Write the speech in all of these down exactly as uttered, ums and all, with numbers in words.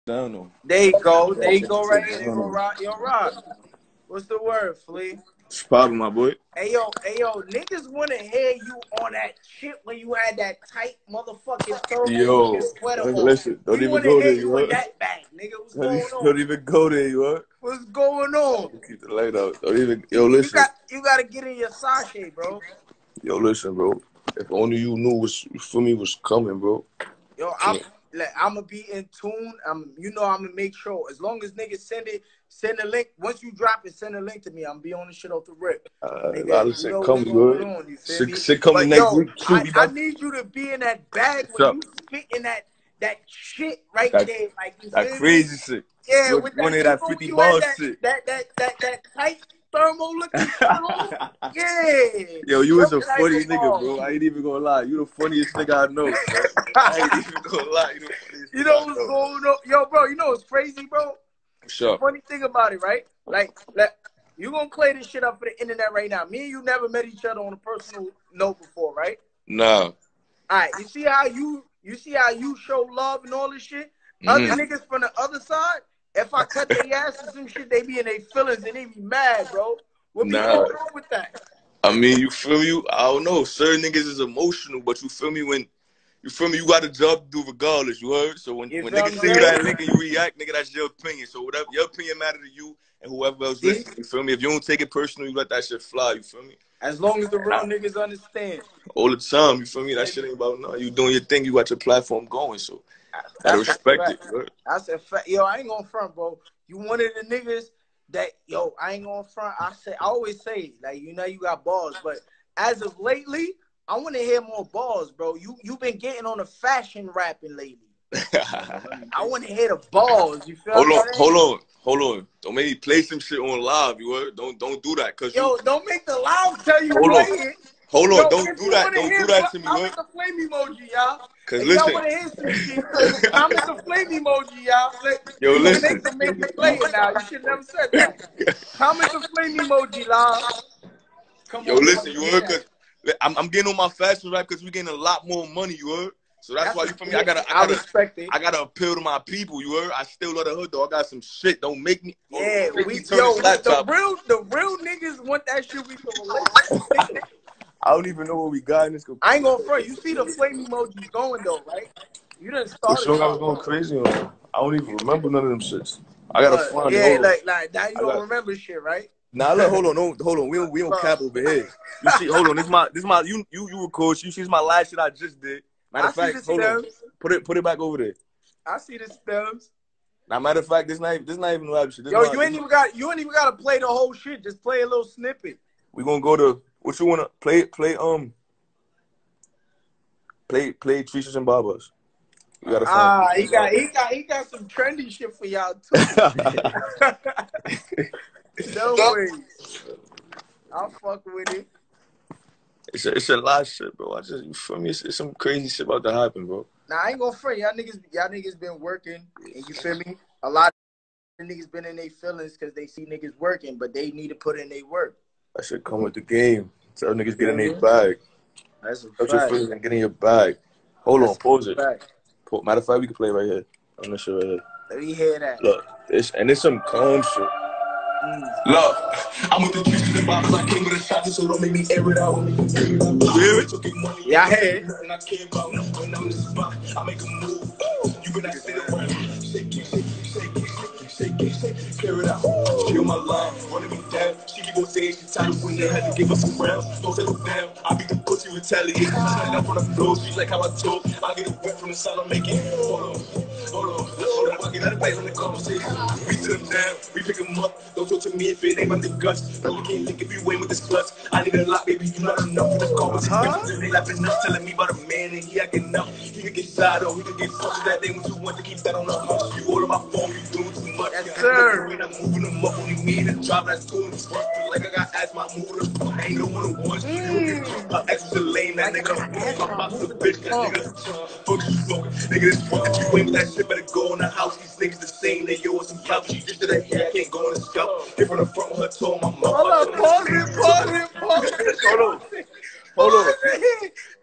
down though. There you go. There you go right here. There you go, Rock. Yo, Rock. What's the word, Flea? What's poppin', my boy? Hey, yo, hey, yo, niggas want to hear you on that shit when you had that tight motherfucking thermal sweater on. Listen, don't we even go there, you in that bag, nigga. What's don't going even, on? Don't even go there, you heard? What's going on? Keep the light out. Don't even, yo, listen. You got, you got to get in your sachet, bro. Yo, listen, bro. If only you knew what's for me was coming, bro. Yo, I'm, like, I'm gonna be in tune. I'm, you know, I'm gonna make sure as long as niggas send it, send a link. Once you drop it, send a link to me. I'm gonna be on the shit off the rip. Uh, Nigga, a lot of shit coming, good. Shit, shit coming next yo, week. I, I need you to be in that bag when you spit in that that shit right that, there, like you that feel crazy me? shit. Yeah, you with that, that, that fifty bars that, shit. That that that that tight thermal looking shit on. Yeah. Yo, you was a funny nigga, bro. I ain't even gonna lie. You the funniest nigga I know, bro. I ain't even gonna lie. You the funniest You know what's going on? Yo, bro, you know what's crazy, bro? Sure. The funny thing about it, right? Like, like you gonna play this shit up for the internet right now. Me and you never met each other on a personal note before, right? Nah. Alright, you see how you you see how you show love and all this shit? Mm-hmm. Other niggas from the other side, if I cut their ass or some shit, they be in their feelings and they be mad, bro. What be nah. going on with that? I mean, you feel me? I don't know. Certain niggas is emotional, but you feel me when you feel me? You got a job to do regardless, you heard? So when, when niggas see you that link and you react, nigga, that's your opinion. So whatever your opinion matter to you and whoever else listen, you feel me? If you don't take it personal, you let that shit fly, you feel me? As long as the real niggas understand. All the time, you feel me? That shit ain't about nothing. You doing your thing, you got your platform going, so I respect it, bro. That's a fact. Yo, I ain't gonna front, bro. You one of the niggas that, yo, I ain't gonna front. I say, I always say, like, you know, you got balls, but as of lately, I want to hear more balls, bro. You you been getting on the fashion rapping lately. I want to hear the balls. You feel hold me? Hold on, hold on, hold on. Don't make me play some shit on live. You heard? Don't don't do that, cause yo, you, don't make the live tell you hold play on. it. Hold on, yo, don't do that. Don't do that to me. Comment the flame emoji, y'all. Cause if listen, y'all want to hear some shit, comment the flame emoji, y'all. Like, yo, you listen. Make, make me play it now. You should never said that. Comment the flame emoji, live. Come yo, on, listen, you heard? Cause I'm, I'm getting on my fashion rap because we getting a lot more money, you heard? So that's, that's why you feel me. I gotta, I gotta, I respect it. I gotta appeal to my people, you heard? I still love the hood though. I got some shit. Don't make me. Yeah, make we me turn yo, this the real, the real niggas want that shit. We can relate. I don't even know what we got in this. I ain't going front. You see the flame emojis going though, right? You didn't start. For sure, I was going crazy on them. I don't even remember none of them shits. I gotta uh, find yeah, it. Yeah, like, like now you don't got... remember shit, right? Nah, look, hold on, no, hold on. We don't, we don't cap over here. You see, hold on. This is my, this is my. You, you, you record. You see, my last shit I just did. Matter of fact, hold on. Put it, put it back over there. I see the stems. Now, matter of fact, this not, this not even rap shit. This Yo, not, you ain't even got, you ain't even got to play the whole shit. Just play a little snippet. We gonna go to what you wanna play, play um, play, play Treacherous and Barbas. You gotta find. Ah, he got, he got, he got some trendy shit for y'all too. No way. I'll fuck with it. It's a, it's a lot of shit, bro. I just, you feel me? It's, it's some crazy shit about to happen, bro. Nah, I ain't gonna front. Y'all niggas, y'all niggas been working, and you feel me? A lot of niggas been in their feelings because they see niggas working, but they need to put in their work. That shit come with the game. Tell niggas get in their bag. That's a fact. Your feelings and get in your bag. Hold That's on, pause it. Pause. Matter of fact, we can play right here. On this shit right here. Let me hear that. Look, it's, and it's some calm shit. Mm. Look, I'm with the Treacherous and Barbas. I came with a shot, so don't make me air it out. Yeah, I heard. And I care about when I'm in the spot. I make a move. You better not sit around. Shake it, shake it, shake it, shake it, shake it, clear it out. Feel my line, running me down. She keep on saying she tired when they had to give us some rounds. Don't settle down. I beat the pussy retaliate. Stand up on the floor, she's like how I told. I get it wet from the side, I'm making. Hold on, hold on, hold on. I get out of place on the conversation. We sit them down, we pick them up. Don't talk to me if it ain't about the guts. No, we can't think if you win with this clutch. I need a lot, baby, you not enough for this conversation. They laughing up, telling me about a man and he acting up. He could get side or he could get fucked that day when you want to keep that on the hush. You all on my phone, you doing too much. Yes, sir. When I'm moving them up, only me to drive that school. Like I got asked my motor. I ain't no one who wants you. My ex was a lame, that nigga. My box was a bitch, that nigga. Fuck you, smoke. Nigga, this fuck if you ain't with that shit, better go in the house. These niggas the same, they yo, some couch. She just did that here, I can't go in the scout. Hit from the front with her toe, my mom. Hold on, pause it, pause it, pause it. Hold on. Hold on.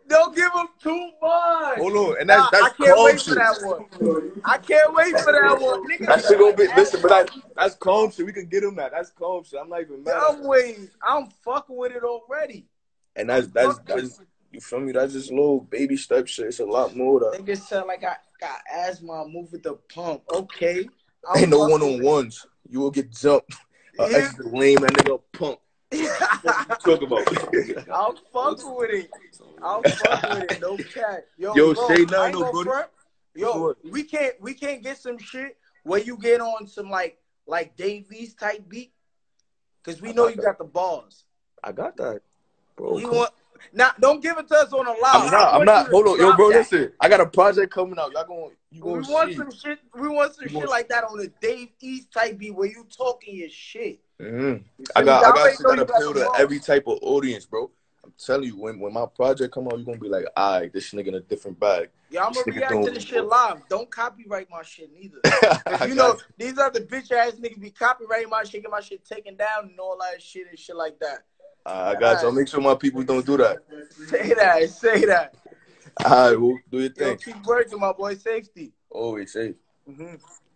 Don't give him too much. Hold on, and that's Nah, that's I can't calm wait shit. for that one. I can't wait for that one. Niggas That shit gonna be like, listen, but that, that's calm shit. We can get him that. That's calm shit. I'm not even mad. I'm waiting. I'm fucking with it already. And that's that's that's you feel me? That's just little baby step shit. It's a lot more though. Niggas said like I got asthma. I'm moving the pump. Okay. I'm Ain't no fucking one on ones. You will get jumped. Uh, Yeah. extra lame that nigga pump. with it. Talk about. I'm fucking with it. I'm fucking with it. No cat. Yo, Yo, bro, say I nothing, ain't no, gonna brody. front. Yo, What? we can't we can't get some shit where you get on some like like Dave East type beat, cause we I know got you that. got the balls. I got that, bro. We come want now. Don't give it to us on a live. I'm not. I I'm want not. you to Hold on, yo, drop bro. that. Listen, I got a project coming out. Y'all going you We gonna want see. some shit. We want some You shit gonna like that on a Dave East type beat where you talking your shit. Mm-hmm. You I feel me? got. I got already shit know that you got appeal the to balls. every type of audience, bro. I'm telling you, when when my project come out, you're gonna be like, alright, this nigga in a different bag. Yeah, I'm This gonna nigga react to doing- this shit live. Don't copyright my shit neither. I Cause you got know you. these other bitch ass niggas be copyrighting my shit, get my shit taken down and all that shit and shit like that. I got you. I'll make sure my people don't do that. Say that, say that. Alright, well, do your Yo, thing. keep working, my boy. Safety. Always safe. Mm-hmm.